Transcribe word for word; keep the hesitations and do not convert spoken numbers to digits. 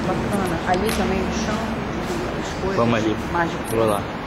bacana. Ali também o chão, as coisas. Vamos ali. Mágico. Vou lá.